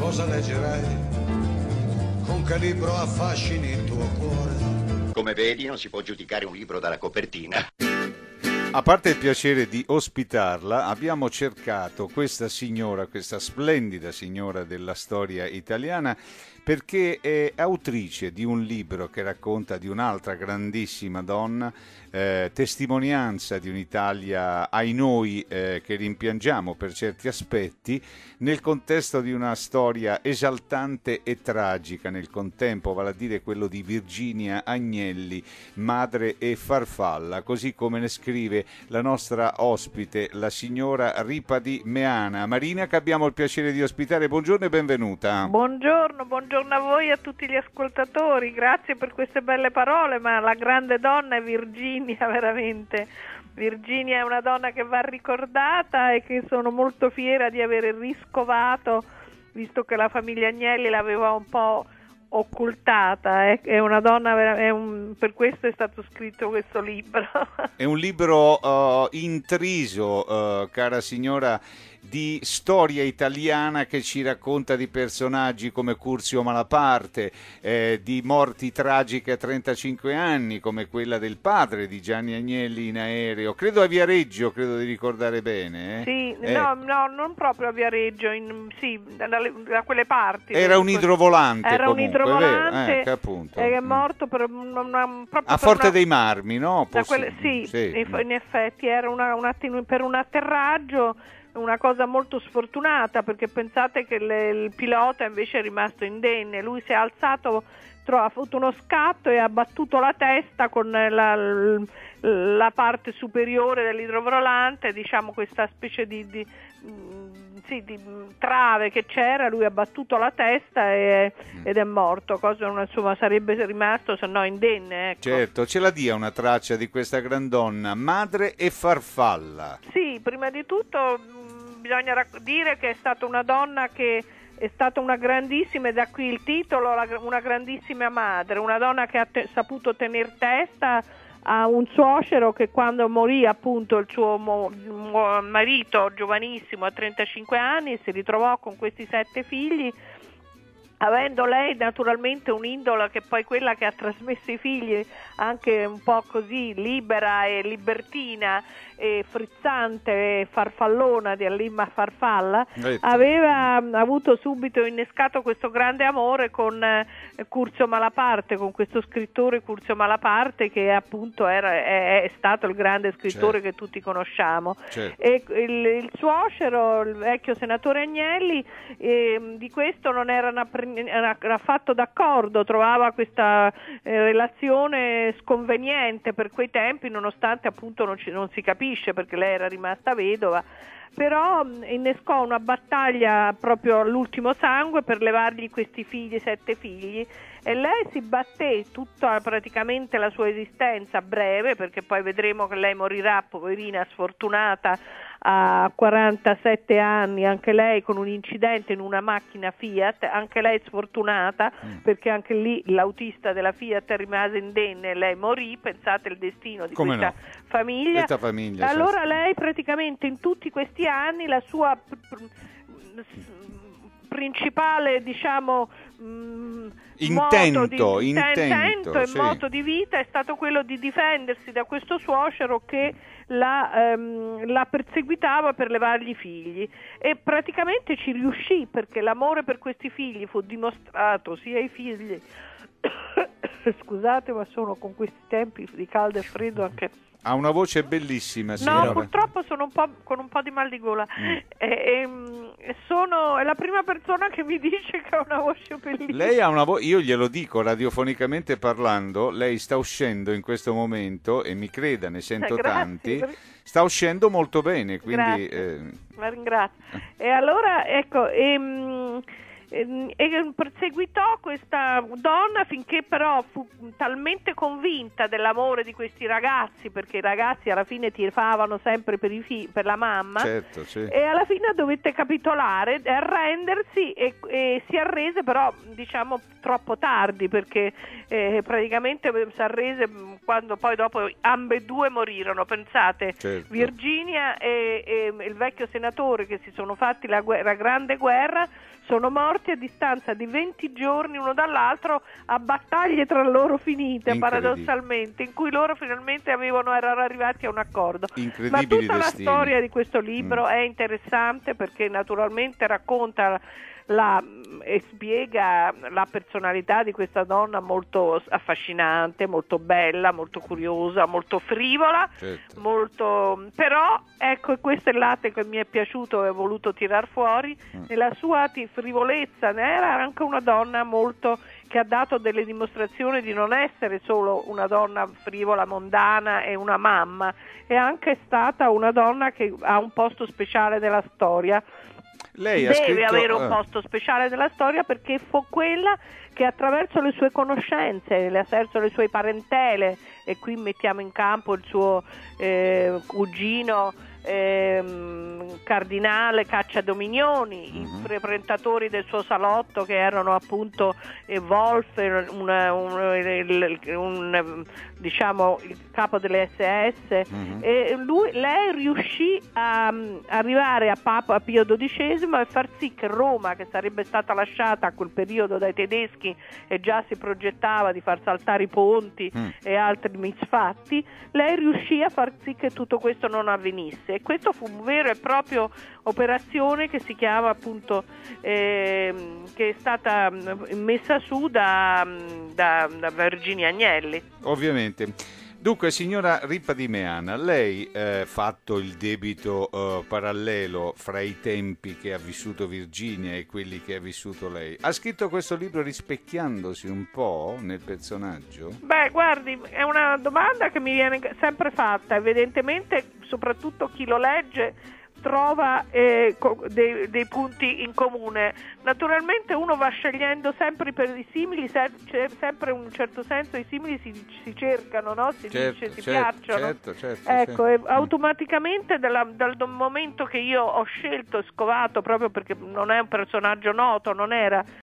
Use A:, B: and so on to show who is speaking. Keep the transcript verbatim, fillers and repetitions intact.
A: cosa leggerai? Con che libro affascini il tuo cuore?
B: Come vedi, non si può giudicare un libro dalla copertina.
C: A parte il piacere di ospitarla, abbiamo cercato questa signora, questa splendida signora della storia italiana, perché è autrice di un libro che racconta di un'altra grandissima donna, eh, testimonianza di un'Italia, ai noi, eh, che rimpiangiamo per certi aspetti, nel contesto di una storia esaltante e tragica nel contempo, vale a dire quello di Virginia Agnelli, madre e farfalla, così come ne scrive la nostra ospite, la signora Ripadi Meana. Marina, che abbiamo il piacere di ospitare, buongiorno e benvenuta.
D: Buongiorno, buongiorno a voi e a tutti gli ascoltatori, grazie per queste belle parole, ma la grande donna è Virginia, veramente. Virginia è una donna che va ricordata e che sono molto fiera di aver riscovato, visto che la famiglia Agnelli l'aveva un po' occultata, eh. È una donna, è un, per questo è stato scritto questo libro.
C: È un libro uh, intriso, uh, cara signora, di storia italiana che ci racconta di personaggi come Curzio Malaparte, eh, di morti tragiche a trentacinque anni come quella del padre di Gianni Agnelli in aereo, credo a Viareggio, credo di ricordare bene. Eh?
D: Sì,
C: eh.
D: no, no, non proprio a Viareggio, in, sì, da, da quelle parti.
C: Era un idrovolante
D: Era
C: comunque,
D: un idrovolante,
C: è vero? Eh, appunto.
D: È morto per una, una, proprio
C: a
D: per
C: Forte
D: una,
C: dei Marmi, no?
D: Da quelle, sì,
C: sì,
D: in effetti era una, un attimo, per un atterraggio, una cosa molto sfortunata, perché pensate che le, il pilota invece è rimasto indenne, lui si è alzato, ha avuto uno scatto e ha battuto la testa con la, la parte superiore dell'idrovolante, diciamo questa specie di, di, sì, di trave che c'era, lui ha battuto la testa e, ed è morto, cosa insomma sarebbe rimasto se no indenne, ecco.
C: Certo, ce la dia una traccia di questa grandonna, madre e farfalla.
D: Sì, prima di tutto bisogna rac- dire che è stata una donna che è stata una grandissima, e da qui il titolo, la, una grandissima madre, una donna che ha te- saputo tenere testa a un suocero che quando morì appunto il suo mo- mo- marito giovanissimo a trentacinque anni si ritrovò con questi sette figli, avendo lei naturalmente un'indola che poi quella che ha trasmesso i figli, anche un po' così libera e libertina e frizzante e farfallona di Allimma Farfalla,
C: Detto.
D: aveva avuto subito innescato questo grande amore con eh, Curzio Malaparte, con questo scrittore Curzio Malaparte che appunto era, è, è stato il grande scrittore, certo, che tutti conosciamo.
C: Certo.
D: E il, il suocero, il vecchio senatore Agnelli, eh, di questo non era, una, era affatto d'accordo, trovava questa eh, relazione sconveniente per quei tempi, nonostante appunto non, ci, non si capisce perché lei era rimasta vedova, però innescò una battaglia proprio all'ultimo sangue per levargli questi figli, sette figli, e lei si batté tutta praticamente la sua esistenza breve, perché poi vedremo che lei morirà, poverina sfortunata, a quarantasette anni, anche lei con un incidente in una macchina Fiat, anche lei sfortunata, mm. perché anche lì l'autista della Fiat rimase indenne e lei morì, pensate il destino di
C: Come
D: questa
C: no?
D: famiglia.
C: Questa famiglia,
D: allora
C: certo.
D: Lei praticamente in tutti questi anni la sua principale, diciamo, mh,
C: intento,
D: moto di,
C: intento,
D: intento e
C: sì.
D: moto di vita è stato quello di difendersi da questo suocero che la, ehm, la perseguitava per levargli i figli, e praticamente ci riuscì, perché l'amore per questi figli fu dimostrato sia ai figli scusate, ma sono con questi tempi di caldo e freddo anche.
C: Ha una voce bellissima, signora.
D: No, purtroppo sono un po' con un po' di mal di gola. Mm. E, e sono, è la prima persona che mi dice che ha una voce bellissima.
C: Lei ha una voce, io glielo dico radiofonicamente parlando, lei sta uscendo in questo momento, e mi creda, ne sento
D: eh, grazie,
C: tanti,
D: per...
C: sta uscendo molto bene, quindi...
D: Eh... La ringrazio.
C: Eh.
D: E allora, ecco... Ehm... e perseguitò questa donna finché però fu talmente convinta dell'amore di questi ragazzi, perché i ragazzi alla fine tifavano sempre per, i figli, per la mamma,
C: certo, sì.
D: E alla fine dovette capitolare, arrendersi, e, e si arrese, però diciamo troppo tardi, perché eh, praticamente si arrese quando poi dopo ambedue morirono, pensate,
C: certo.
D: Virginia e, e il vecchio senatore, che si sono fatti la, guerra, la grande guerra, sono morti a distanza di venti giorni uno dall'altro a battaglie tra loro finite, paradossalmente, in cui loro finalmente avevano, erano arrivati a un accordo. Ma tutta
C: destini.
D: La storia di questo libro mm. è interessante perché naturalmente racconta la, e spiega la personalità di questa donna molto affascinante, molto bella, molto curiosa, molto frivola,
C: certo.
D: molto... però ecco, questo è il latte che mi è piaciuto e ho voluto tirar fuori. Mm. Nella sua frivolezza era anche una donna molto che ha dato delle dimostrazioni di non essere solo una donna frivola, mondana e una mamma, è anche stata una donna che ha un posto speciale nella storia.
C: Lei
D: deve
C: ha scritto...
D: avere un posto speciale nella storia perché fu quella che attraverso le sue conoscenze, attraverso le sue parentele, e qui mettiamo in campo il suo eh, cugino eh, cardinale Cacciadominioni, mm-hmm. i frequentatori del suo salotto che erano appunto eh, Wolf, un, un, un, un, diciamo il capo delle S S, mm-hmm. e lui, lei riuscì a, a arrivare a Papa Pio dodicesimo e far sì che Roma, che sarebbe stata lasciata a quel periodo dai tedeschi e già si progettava di far saltare i ponti mm. e altri misfatti, lei riuscì a far sì che tutto questo non avvenisse, e questo fu un vero e proprio operazione che si chiama appunto eh, che è stata messa su da, da, da Virginia Agnelli.
C: Ovviamente. Dunque, signora Rippa di Meana, lei ha eh, fatto il debito eh, parallelo fra i tempi che ha vissuto Virginia e quelli che ha vissuto lei. Ha scritto questo libro rispecchiandosi un po' nel personaggio?
D: Beh, guardi, è una domanda che mi viene sempre fatta. Evidentemente, soprattutto chi lo legge trova eh, dei, dei punti in comune. Naturalmente uno va scegliendo sempre per i simili, se, c'è sempre in un certo senso i simili si, si cercano, no? Si
C: certo,
D: dice, si
C: certo,
D: piacciono.
C: Certo, certo,
D: ecco,
C: certo.
D: E automaticamente dalla, dal momento che io ho scelto e scovato, proprio perché non è un personaggio noto, non era